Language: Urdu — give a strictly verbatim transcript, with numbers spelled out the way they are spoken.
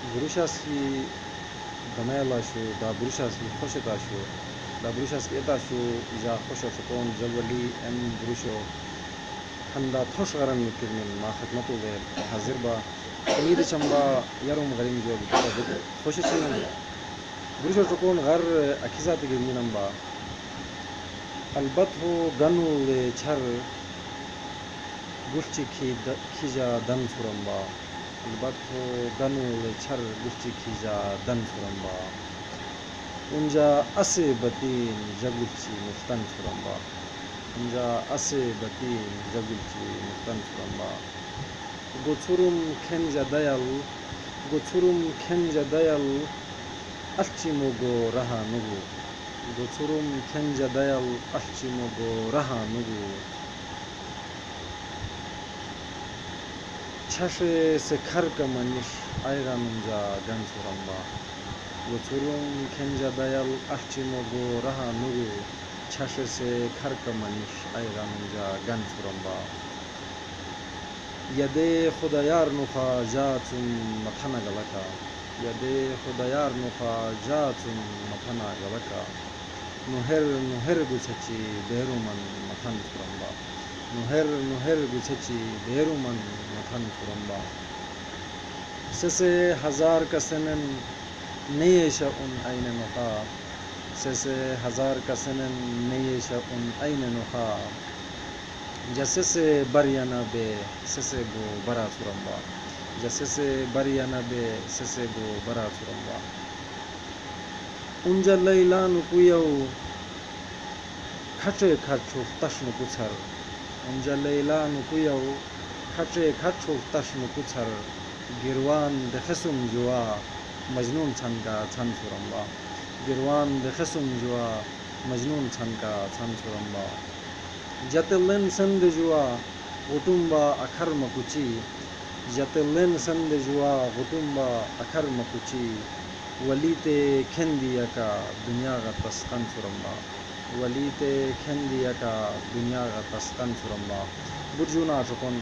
Brușaschi دمالا شو دا بروشاسکی خوشت آشو دا بروشاسکی اتا شو جا خوش شکون جلولی ام بروشو هندا توش غرام میکردیم ما خدمتو به حاضر با امید چنبا یارم غریم جو بکرد خوشت چنم بروشو شکون غر اکیزات گرینم با البته گنو چر گوشتی کی کیجا دن فرم با البته گنو چر گوشتی کیجا دن فرم با اونجا اسی بتین جگلچی مفتن فرم با اونجا اسی بتین جگلچی مفتن فرم با گوچورم کنجا دیال گوچورم کنجا دیال اچی موگو رها نگو گوچورم کنجا دیال اچی موگو رها نگو چشه سکر کمانیش ایرانونجا گن فرم با گوچورم کنجا دیال اچی موگو رها نگو چشه سکر کمانیش ایرانونجا گن فرم با یده خدایار نخا جاتون متنا گلکا یده خدایار نخا جاتون متنا گلکا نهر نهر گوچچی بیرومن متن فرم با نهر نهر گوچچی بیرومن متن فرم با سه هزار کسنن نیش اون این نخا سه هزار کسنن نیش اون این نخا جسس بریانا به سس بو برا فرم با جسس بریانا به سس بو برا فرم با اونجا لیلان کویو کچه کچو تشن کچر اونجا لیلان کویو کچه کچو تشن کچر گروان دخسم جوا مجنون چنگا چن فرم با گروان دخسم جوا مجنون چنگا چن فرم با جتلن سند جوا غتومبا اکر مکوچی جتلن سند جوا غتومبا اکر مکوچی ولیت کندیا کا دنیا کا تسکن فرمبا ولیت کندیا کا دنیا کا تسکن فرمبا برجونا چکن